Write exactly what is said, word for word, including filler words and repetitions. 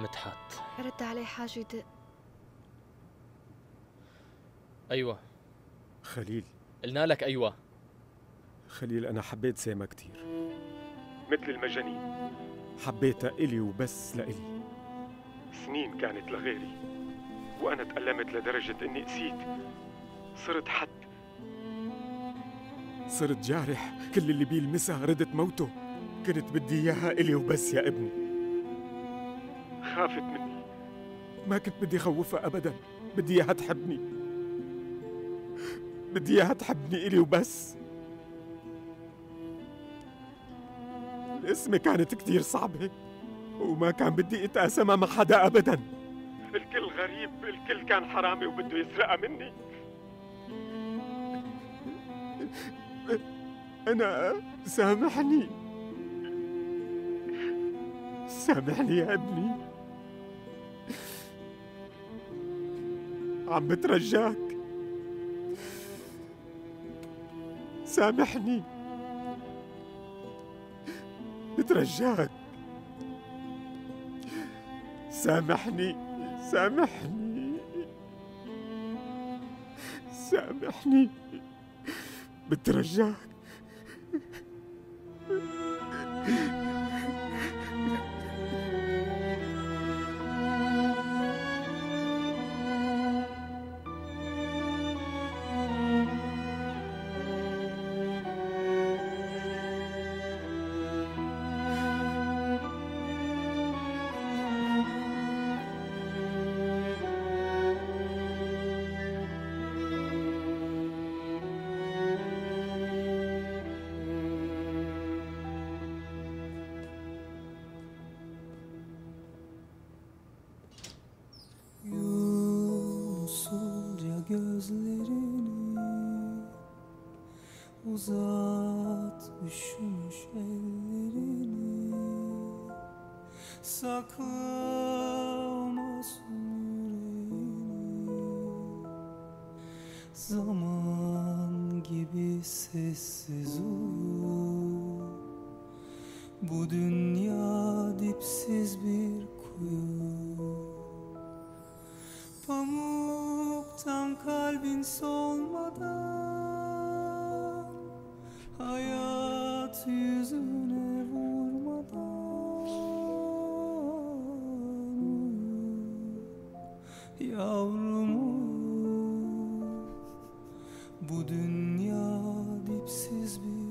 مدحت. رد علي حاج يدق. أيوة خليل. قلنا لك أيوة. خليل أنا حبيت سيما كتير مثل المجانين، حبيتها إلي وبس لإلي. سنين كانت لغيري وأنا تألمت لدرجة إني قسيت، صرت حد، صرت جارح. كل اللي بيلمسها ردت موته. كنت بدي إياها إلي وبس يا ابني. خافت مني، ما كنت بدي خوفها أبدا. بدي إياها تحبني، بدي إياها تحبني إلي وبس. القسمة كانت كتير صعبة وما كان بدي اتقاسمها مع حدا أبدا. الكل غريب، الكل كان حرامي وبده يسرقها مني. أنا سامحني، سامحني يا ابني، عم بترجاك سامحني، بترجاك سامحني، سامحني، سامحني، بترجاك. Gözlerini uzat, üşümüş ellerini sakla masum yüreğini. Zaman gibi sessiz uyu, bu dünya dipsiz bir kuyu. Pamuktan kalbin solmadan, hayat yüzüne vurmadan uyu, yavrum uyu. Bu dünya dipsiz bir